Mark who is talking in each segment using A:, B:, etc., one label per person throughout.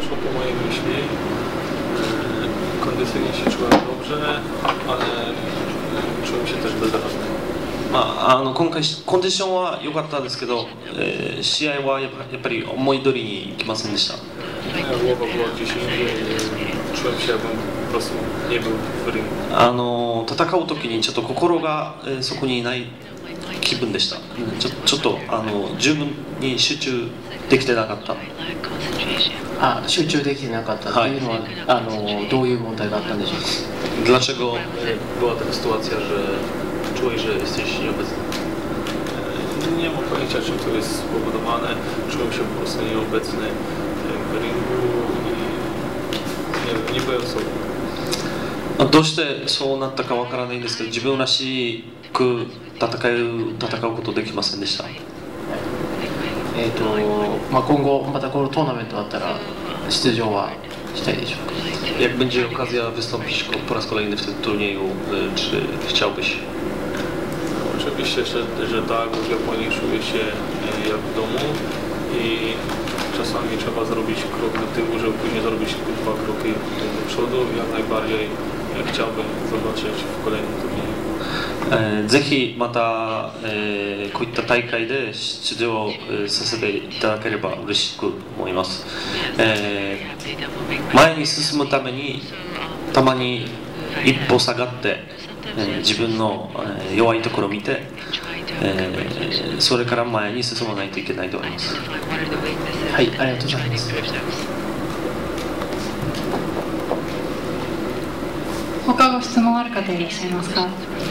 A: poszło po mojej myśli. Kondycyjnie się czułem dobrze, ale czułem się też bezradny.
B: 今回コンディションは良かったですけど、試合はやっぱり思い通りにいきませんでした。
A: Moja głowa była gdzieś indziej, czułem się jakbym po prostu nie był w ringu.
B: 戦う時にちょっと心がそこにいない気分でした。ちょっと十分に集中できてなかった。
C: 集中できてなかったというのは、どういう問題があったんでしょうか。
B: Dlaczego
A: była taka sytuacja, że czułeś, że jesteś nieobecny? Nie mam pojęcia, czym to jest spowodowane. Czułem się po prostu nieobecny w ringu i nie byłem sobą.
B: どうしてそうなったかわからないんですけど、自分らしく戦うことできませんでした。
C: 今後またこのトーナメントだったら出場はしたいでしょうか。
B: Jak będzie okazja wystąpić po raz kolejny w tym turnieju, czy chciałbyś?
A: Oczywiście, że tak, w Japonii czuję się jak w domu i czasami trzeba zrobić krok do tyłu, żeby później zrobić 2 kroki do przodu. Jak najbardziej chciałbym zobaczyć w kolejnym turnieju.
B: ぜひまた、こういった大会で出場させていただければ嬉しく思います。前に進むためにたまに一歩下がって、自分の弱いところを見て、それから前に進まないといけないと思います。
C: はい、ありがとうございます。
D: 他ご質問ある方いらっしゃいますか。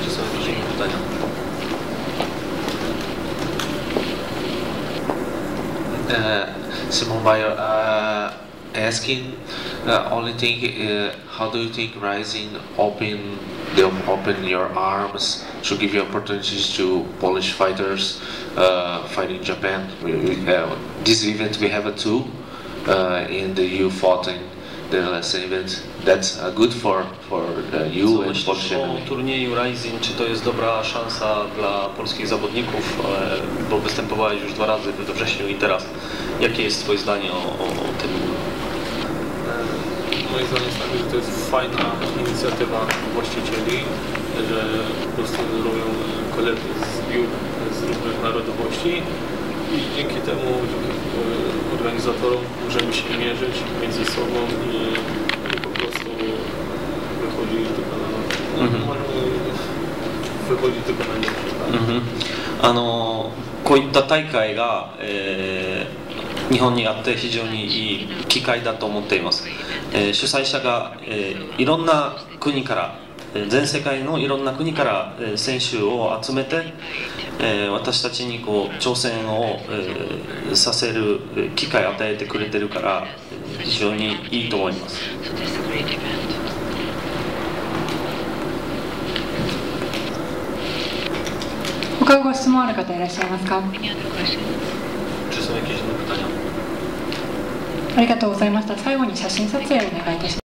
E: Simon Bayo asking only thing, how do you think Rising open your arms to give you opportunities to Polish fighters fighting in Japan? This event we have a two in the you fought in the last event. That's good for you and Polish MMA.
B: Po turnieju Rising, czy to jest dobra szansa dla polskich zawodników, bo występowałeś już 2 razy we wrześniu i teraz. Jakie jest Twoje zdanie o tym?
A: Moje zdanie jest takie, że to jest fajna inicjatywa właścicieli, że po prostu robią kolekty z biur z różnych narodowości i dzięki temu organizatorom możemy się mierzyć między sobą i po prostu wychodzi tylko na wychodzi tylko na nie.
B: こういった大会が、日本にあって非常にいい機会だと思っています。主催者が、いろんな国から全世界のいろんな国から選手を集めて、私たちにこう挑戦を、させる機会を与えてくれてるから非常にいいと思います。
D: 他ご質問ある方いらっしゃいますか。ありがとうございました。最後に写真撮影をお願いいたします。